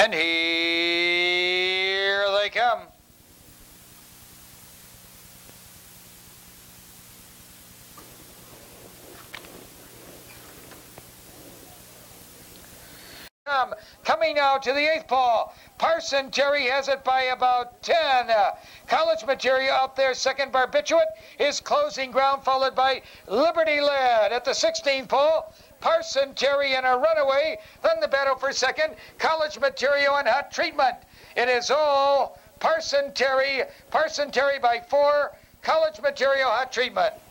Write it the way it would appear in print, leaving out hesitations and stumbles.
And here they come. Coming now to the 8th pole. Parson Terry has it by about 10. College Material up there second. Barbiturate is closing ground, followed by Liberty Lad at the 16th pole. Parson Terry in a runaway. Then the battle for second. College Material and Hot Treatment. It is all Parson Terry by 4. College Material, Hot Treatment.